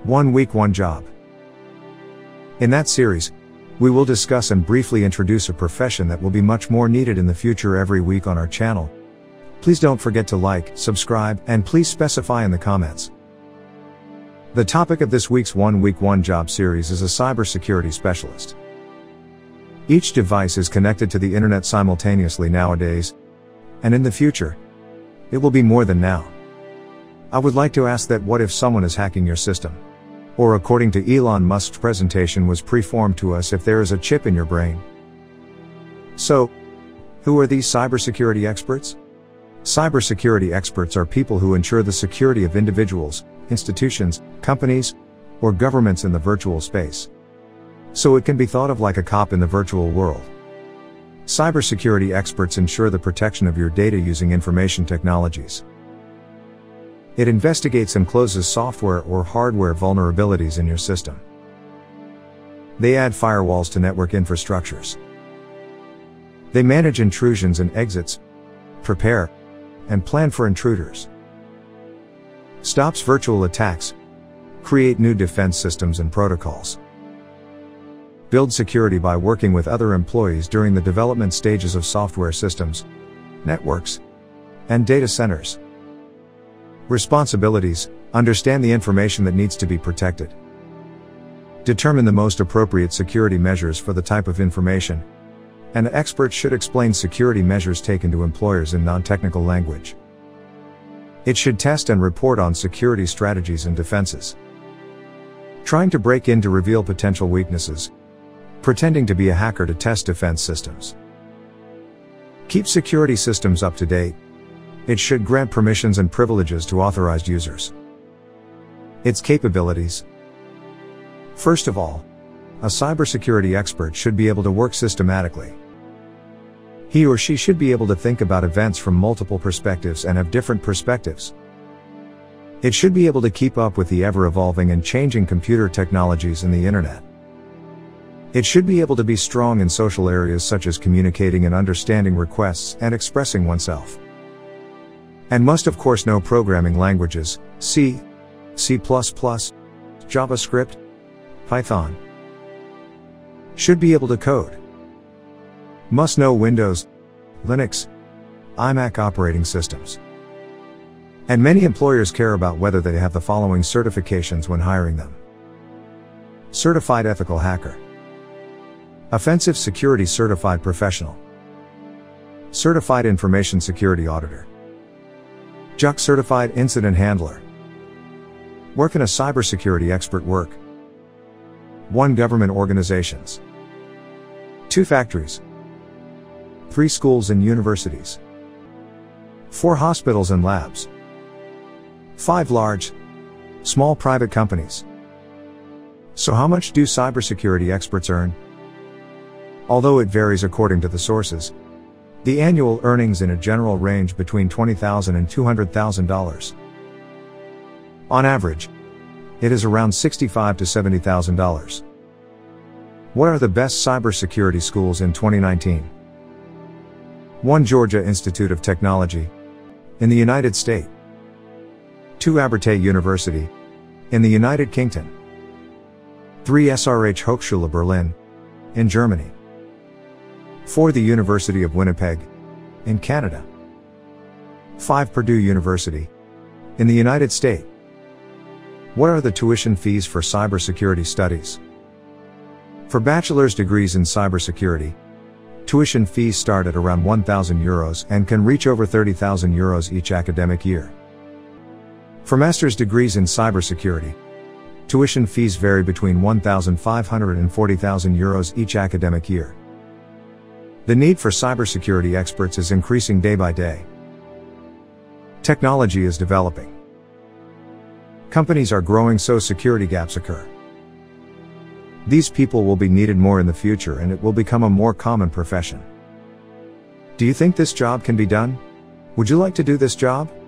1 Week 1 Job. In that series, we will discuss and briefly introduce a profession that will be much more needed in the future every week on our channel. Please don't forget to like, subscribe, and please specify in the comments. The topic of this week's 1 Week 1 Job series is a cybersecurity specialist. Each device is connected to the internet simultaneously nowadays, and in the future, it will be more than now. I would like to ask that what if someone is hacking your system? Or according to Elon Musk's presentation was preformed to us if there is a chip in your brain. So, who are these cybersecurity experts? Cybersecurity experts are people who ensure the security of individuals, institutions, companies, or governments in the virtual space. So it can be thought of like a cop in the virtual world. Cybersecurity experts ensure the protection of your data using information technologies. It investigates and closes software or hardware vulnerabilities in your system. They add firewalls to network infrastructures. They manage intrusions and exits, prepare and plan for intruders, stops virtual attacks, create new defense systems and protocols, build security by working with other employees during the development stages of software systems, networks, and data centers. Responsibilities: understand the information that needs to be protected. Determine the most appropriate security measures for the type of information. And experts should explain security measures taken to employers in non-technical language. It should test and report on security strategies and defenses. Trying to break in to reveal potential weaknesses. Pretending to be a hacker to test defense systems. Keep security systems up to date. It should grant permissions and privileges to authorized users. Its capabilities. First of all, a cybersecurity expert should be able to work systematically. He or she should be able to think about events from multiple perspectives and have different perspectives. It should be able to keep up with the ever-evolving and changing computer technologies and the internet. It should be able to be strong in social areas such as communicating and understanding requests and expressing oneself. And must of course know programming languages, C, C++, JavaScript, Python. Should be able to code. Must know Windows, Linux, iMac operating systems. And many employers care about whether they have the following certifications when hiring them. Certified Ethical Hacker. Offensive Security Certified Professional. Certified Information Security Auditor. JUC Certified Incident Handler. Where can a cybersecurity expert work? 1 Government organizations. 2 factories. 3 schools and universities. 4 hospitals and labs. 5 large, small private companies. So how much do cybersecurity experts earn? Although it varies according to the sources, the annual earnings in a general range between $20,000 and $200,000. On average, it is around $65,000 to $70,000. What are the best cybersecurity schools in 2019? 1 Georgia Institute of Technology, in the United States. 2 Abertay University, in the United Kingdom. 3 SRH Hochschule Berlin, in Germany. 4 the University of Winnipeg, in Canada. 5 Purdue University, in the United States. What are the tuition fees for cybersecurity studies? For bachelor's degrees in cybersecurity, tuition fees start at around €1,000 and can reach over €30,000 each academic year. For master's degrees in cybersecurity, tuition fees vary between €1,500 and €40,000 each academic year. The need for cybersecurity experts is increasing day by day. Technology is developing. Companies are growing, so security gaps occur. These people will be needed more in the future and it will become a more common profession. Do you think this job can be done? Would you like to do this job?